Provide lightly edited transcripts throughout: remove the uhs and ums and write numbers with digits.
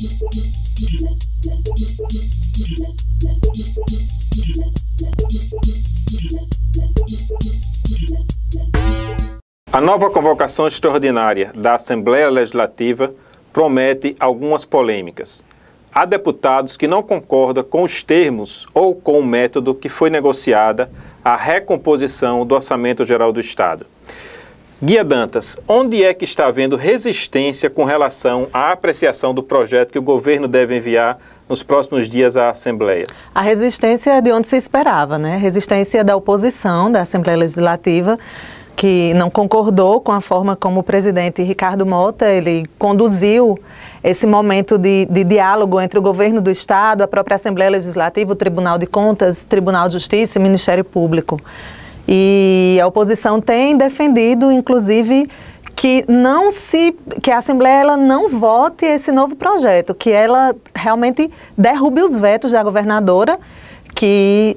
A nova convocação extraordinária da Assembleia Legislativa promete algumas polêmicas. Há deputados que não concordam com os termos ou com o método que foi negociada a recomposição do Orçamento Geral do Estado. Guia Dantas, onde é que está havendo resistência com relação à apreciação do projeto que o governo deve enviar nos próximos dias à Assembleia? A resistência é de onde se esperava, né? Resistência da oposição da Assembleia Legislativa, que não concordou com a forma como o presidente Ricardo Mota ele conduziu esse momento de diálogo entre o governo do Estado, a própria Assembleia Legislativa, o Tribunal de Contas, Tribunal de Justiça e Ministério Público. E a oposição tem defendido, inclusive, que a Assembleia ela não vote esse novo projeto, que ela realmente derrube os vetos da governadora, que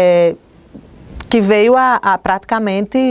veio a praticamente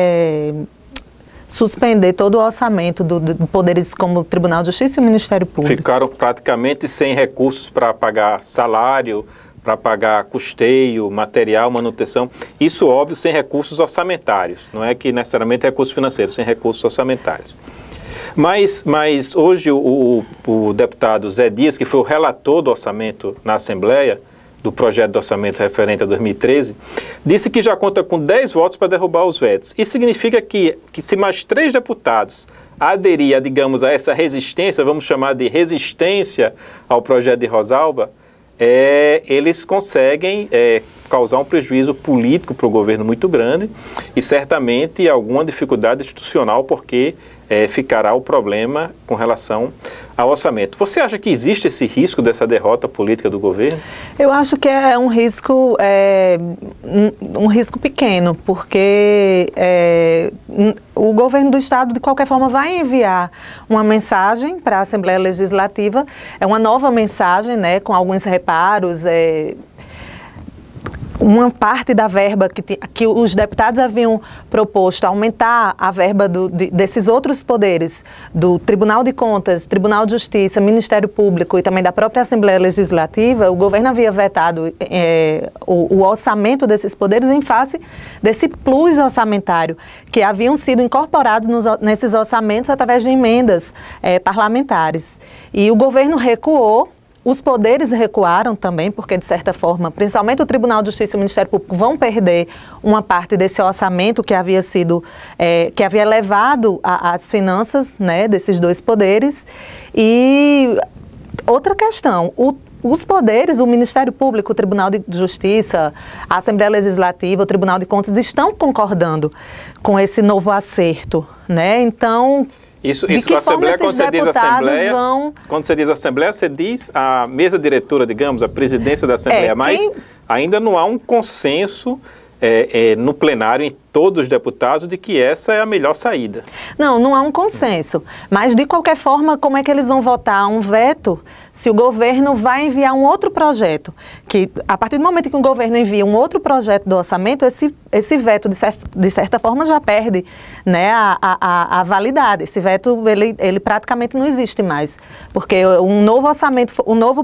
suspender todo o orçamento de poderes como o Tribunal de Justiça e o Ministério Público. Ficaram praticamente sem recursos para pagar salário, para pagar custeio, material, manutenção. Isso, óbvio, sem recursos orçamentários. Não é que necessariamente recursos financeiros, sem recursos orçamentários. Mas hoje o deputado Zé Dias, que foi o relator do orçamento na Assembleia, do projeto de orçamento referente a 2013, disse que já conta com 10 votos para derrubar os vetos. Isso significa que se mais 3 deputados aderir, digamos, a essa resistência, vamos chamar de resistência ao projeto de Rosalba, eles conseguem causar um prejuízo político para o governo muito grande e certamente alguma dificuldade institucional, porque ficará o problema com relação ao orçamento. Você acha que existe esse risco dessa derrota política do governo? Eu acho que é um risco pequeno, porque o governo do Estado, de qualquer forma, vai enviar uma mensagem para a Assembleia Legislativa, uma nova mensagem, né, com alguns reparos, uma parte da verba que os deputados haviam proposto aumentar a verba desses outros poderes, do Tribunal de Contas, Tribunal de Justiça, Ministério Público e também da própria Assembleia Legislativa, o governo havia vetado o orçamento desses poderes em face desse plus orçamentário, que haviam sido incorporados nesses orçamentos através de emendas parlamentares. E o governo recuou. Os poderes recuaram também, porque, de certa forma, principalmente o Tribunal de Justiça e o Ministério Público vão perder uma parte desse orçamento que havia sido, que havia levado as finanças, né, desses dois poderes. E outra questão, os poderes, o Ministério Público, o Tribunal de Justiça, a Assembleia Legislativa, o Tribunal de Contas estão concordando com esse novo acerto, né? Então... Isso com a Assembleia, quando você diz Assembleia, quando você diz Assembleia, você diz a mesa diretora, digamos, a presidência da Assembleia, mas ainda não há um consenso no plenário, em todos os deputados, de que essa é a melhor saída. Não há um consenso, mas de qualquer forma, como é que eles vão votar um veto se o governo vai enviar um outro projeto? Que a partir do momento que o governo envia um outro projeto do orçamento, esse veto, de certa forma, já perde, né, a validade. Esse veto, ele praticamente não existe mais, porque um novo orçamento,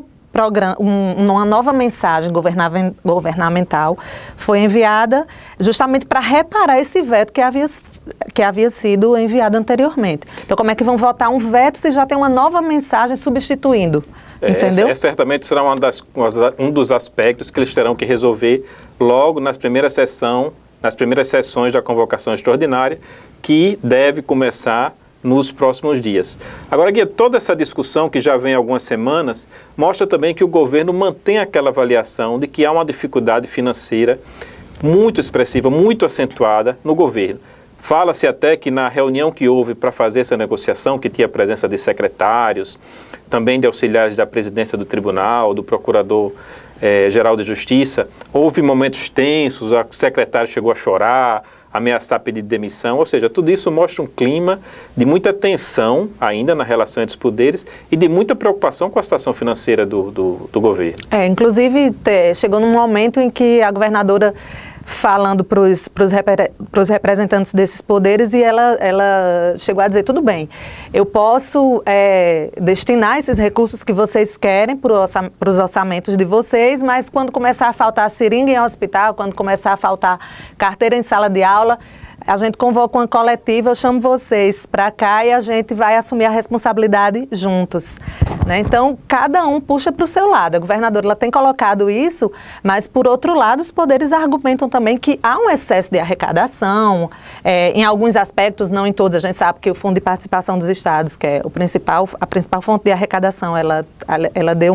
uma nova mensagem governamental foi enviada justamente para reparar esse veto que havia sido enviado anteriormente. Então, como é que vão votar um veto se já tem uma nova mensagem substituindo? Entendeu? Certamente será um dos aspectos que eles terão que resolver logo nas primeiras sessões da convocação extraordinária, que deve começar nos próximos dias. Agora, Guia, toda essa discussão que já vem há algumas semanas mostra também que o governo mantém aquela avaliação de que há uma dificuldade financeira muito expressiva, muito acentuada no governo. Fala-se até que na reunião que houve para fazer essa negociação, que tinha a presença de secretários, também de auxiliares da presidência do tribunal, do procurador-geral de Justiça, houve momentos tensos, o secretário chegou a chorar, ameaçar pedir demissão, ou seja, tudo isso mostra um clima de muita tensão ainda na relação entre os poderes e de muita preocupação com a situação financeira do governo. Inclusive, chegou num momento em que a governadora falando para os representantes desses poderes e ela chegou a dizer, tudo bem, eu posso destinar esses recursos que vocês querem para os orçamentos de vocês, mas quando começar a faltar seringa em hospital, quando começar a faltar carteira em sala de aula, a gente convoca uma coletiva, eu chamo vocês para cá e a gente vai assumir a responsabilidade juntos, né? Então, cada um puxa para o seu lado. A governadora ela tem colocado isso, mas, por outro lado, os poderes argumentam também que há um excesso de arrecadação, em alguns aspectos, não em todos. A gente sabe que o Fundo de Participação dos Estados, que é a principal fonte de arrecadação, ela deu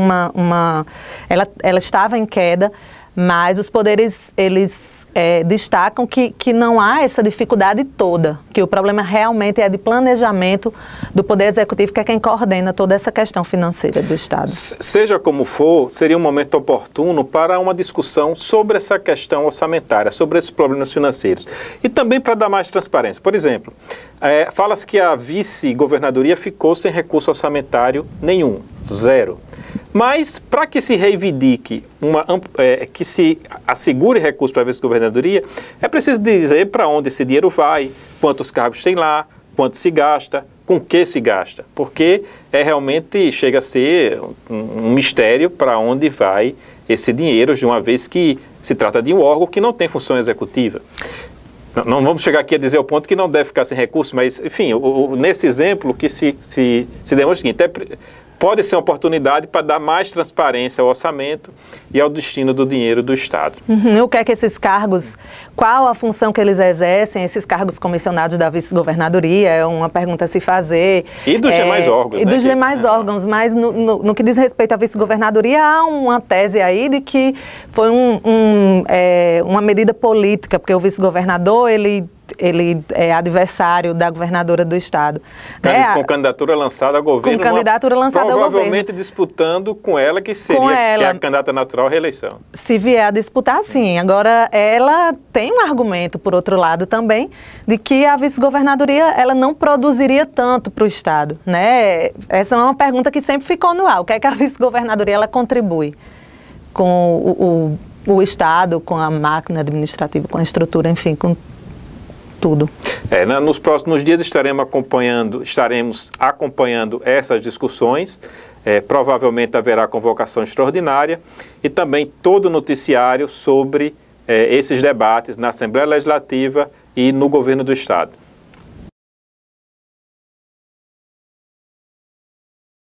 ela estava em queda, mas os poderes, eles destacam que não há essa dificuldade toda, que o problema realmente é de planejamento do Poder Executivo, que é quem coordena toda essa questão financeira do Estado. Seja como for, seria um momento oportuno para uma discussão sobre essa questão orçamentária, sobre esses problemas financeiros. E também para dar mais transparência. Por exemplo, fala-se que a vice-governadoria ficou sem recurso orçamentário nenhum, zero. Mas, para que se reivindique, que se assegure recursos para a vice-governadoria, é preciso dizer para onde esse dinheiro vai, quantos cargos tem lá, quanto se gasta, com que se gasta. Porque realmente chega a ser um mistério para onde vai esse dinheiro, de uma vez que se trata de um órgão que não tem função executiva. Não vamos chegar aqui a dizer o ponto que não deve ficar sem recursos, mas, enfim, nesse exemplo que se demonstra o seguinte, pode ser uma oportunidade para dar mais transparência ao orçamento e ao destino do dinheiro do Estado. O que é que esses cargos, qual a função que eles exercem, esses cargos comissionados da vice-governadoria, é uma pergunta a se fazer. E dos demais órgãos. E dos demais órgãos, mas no que diz respeito à vice-governadoria, há uma tese aí de que foi uma medida política, porque o vice-governador, ele é adversário da governadora do Estado. Com candidatura lançada ao governo. Com candidatura lançada ao governo. Provavelmente disputando com ela, que seria a candidata natural à reeleição. Se vier a disputar, sim. Agora, ela tem um argumento, por outro lado, também, de que a vice-governadoria ela não produziria tanto para o Estado, né? Essa é uma pergunta que sempre ficou no ar. O que é que a vice-governadoria ela contribui com o Estado, com a máquina administrativa, com a estrutura, enfim, com tudo. Nos próximos dias estaremos acompanhando essas discussões. Provavelmente haverá convocação extraordinária e também todo o noticiário sobre esses debates na Assembleia Legislativa e no governo do Estado.